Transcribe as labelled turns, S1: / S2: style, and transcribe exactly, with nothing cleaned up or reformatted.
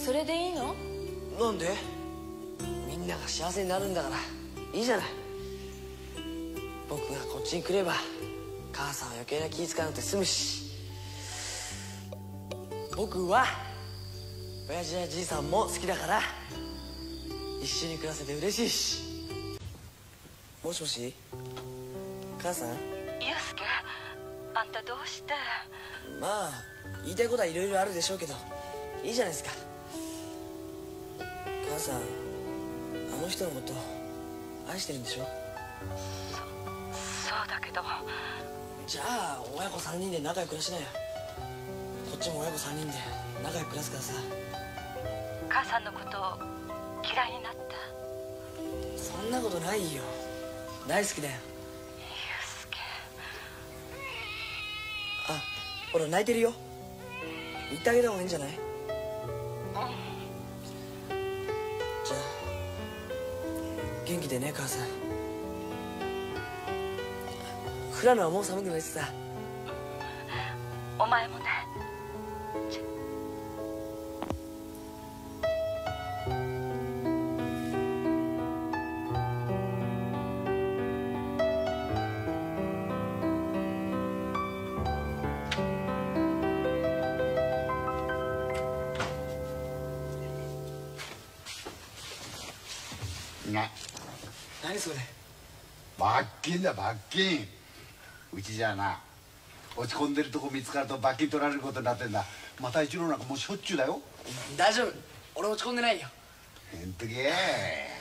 S1: それでいいの？
S2: なんで？みんなが幸せになるんだからいいじゃない。僕がこっちに来れば母さんは余計な気使わなくて済むし、僕は親父やじいさんも好きだから一緒に暮らせて嬉しいし。もしもし、母さん？
S1: 祐介、あんたどうして？
S2: まあ言いたいことはいろいろあるでしょうけどいいじゃないですか。母さん、あの人のこと愛してるんでしょ？
S1: そそうだけど。
S2: じゃあ親子さんにんで仲良く暮らしなよ。こっちも親子さんにんで仲良く暮らすからさ。
S1: 母さんのこと嫌いになった？
S2: そんなことないよ、大好きだよ。
S1: 祐介。
S2: あ、ほら泣いてるよ。言ってあげた方がいいんじゃない？
S1: うん。
S2: じゃあ元気でね、母さん。富良野はもう寒くないしさ。
S1: お前もね。
S3: な、
S2: 何それ？
S3: 罰金だ、罰金。うちじゃな、落ち込んでるとこ見つかると罰金取られることになってんだ。また一郎なんかもうしょっちゅうだよ。
S2: 大丈夫、俺落ち込んでないよ。
S3: へんとけ。